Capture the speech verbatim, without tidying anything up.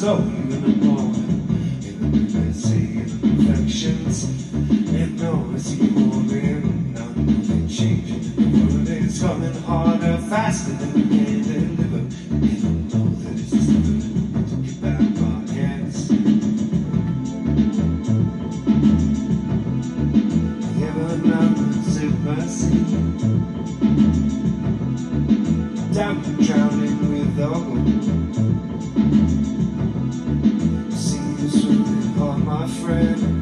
so you're gonna know in the messy imperfections. And know it's evolving, not moving, changing. The world is coming harder, faster than we can deliver. You don't know that it's just good to get back our hands. Heaven knows it mercy. Doubt drowning with alcohol. See you swimming hard, my friend.